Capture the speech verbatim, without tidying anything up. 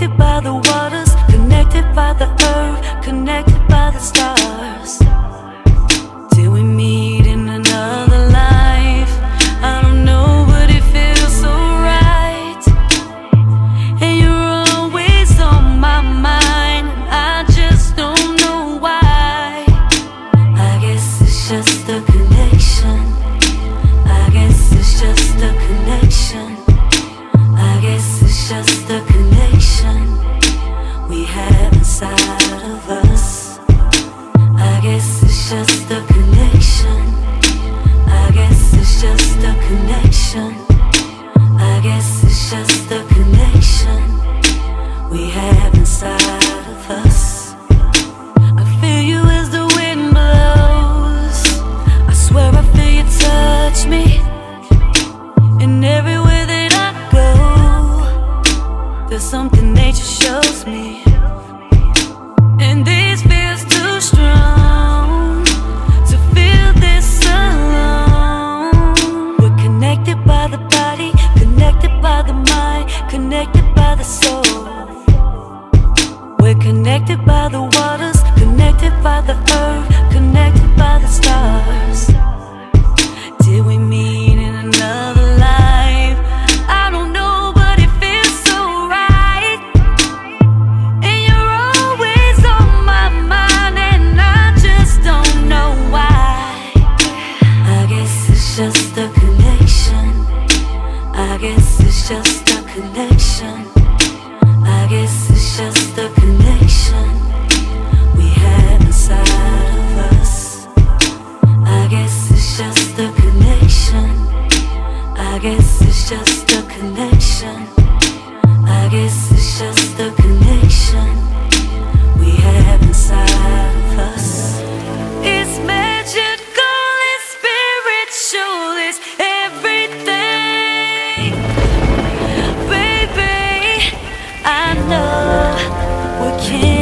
connected by the waters, connected by the earth, connected by the stars. Till we meet in another life, I don't know, but it feels so right. And you're always on my mind, and I just don't know why. I guess it's just a connection. I guess it's just a connection. I guess it's just a connection we have inside of us. I guess it's just a connection. I guess it's just a connection. I guess it's just a connection we have inside of us. I feel you as the wind blows. I swear I feel you touch me. And everywhere that I go, there's something nature shows me. And this feels too strong to feel this alone. We're connected by the body, connected by the mind, connected by the soul. We're connected by the waters, connected by the earth, connected by the stars. Till we meet in another life, I don't know, but it feels so right. And you're always on my mind, and I just don't know why. I guess it's just a connection. I guess it's just a connection. I guess it's just a connection we have inside of us. I guess it's just a connection. I guess it's just a connection. I guess it's just a connection we have inside of us. It's magical, it's spiritual, it's everything. Baby, I know we can't